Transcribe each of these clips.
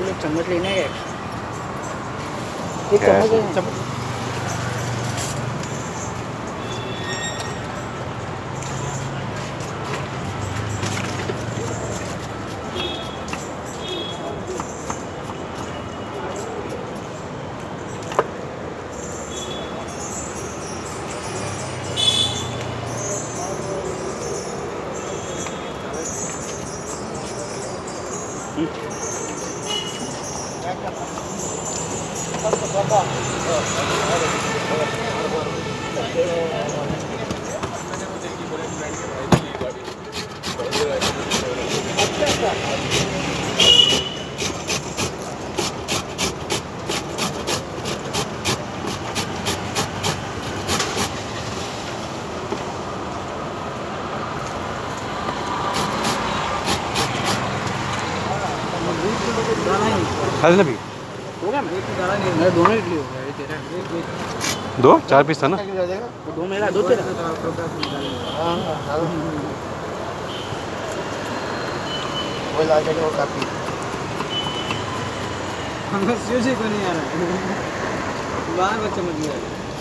चम्मच लेना है, एक चम्मच। खाली ना भी हो गया, मेरे दोनों इडली हो गया, तेरा दो 4 पीस था ना, दो मेरा, दो तेरा। वो ला के वो काफी हम सीधे को नहीं आ रहा है, बाहर बच्चे मत गया।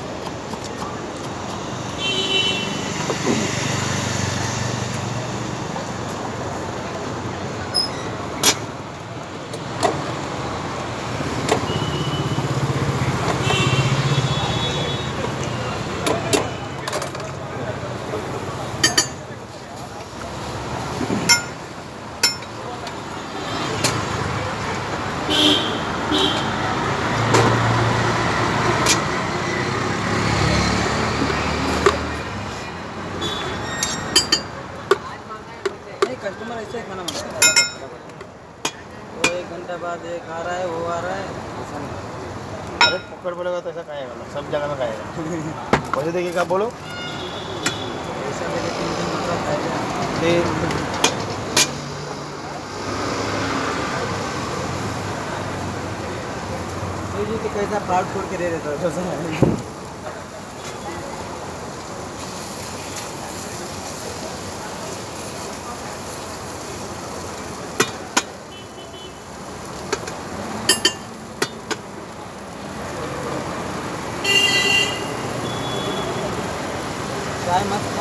कस्टमर ऐसे खाना मांगता है, वो 1 घंटा बाद एक आ रहा है, वो आ रहा है, ऐसा नहीं। अरे पकड़ पड़ेगा तो ऐसा खाएगा ना, सब जगह में खाएगा। वैसे देखिए क्या बोलो, ऐसा मेरे 3 दिन मसा खाएगा। ये तो कैसा पार्ट छोड़ के दे देता है। चाय मत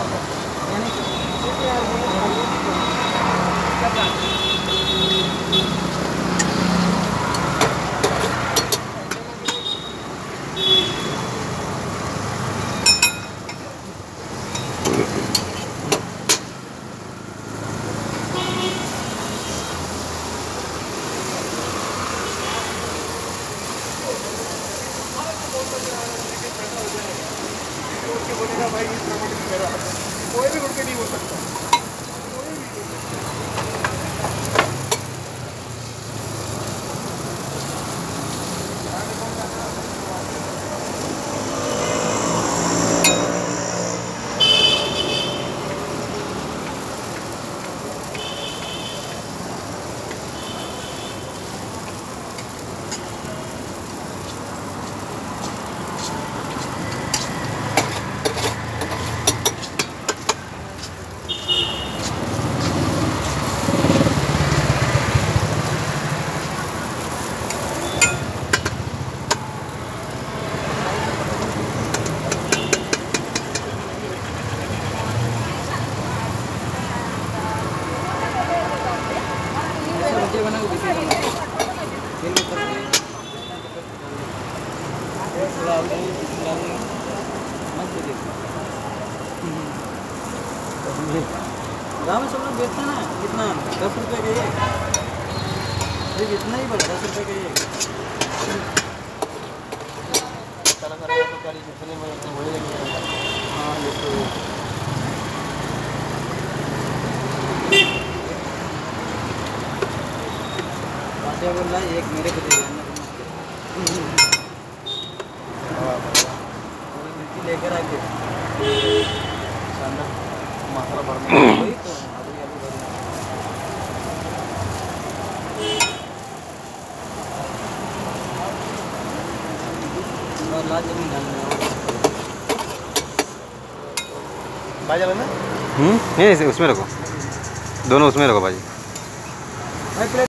भाई, कोई भी उड़ के नहीं बोल सकता। गाँव में सब लोग बेचते हैं ना, कितना 10 रुपये का ये, सिर्फ इतना ही पड़ा, 10 रुपये का ये। चला करेगा तो 40 इतने में वही लगेगा। हाँ ये तो बातें बोल रहा है, एक मेरे को दे देना, लेकर आके मसाला भरना वही तो और लाल जमीन डालना भाजी ना। नहीं उसमें रखो, दोनों उसमें रखो भाजी।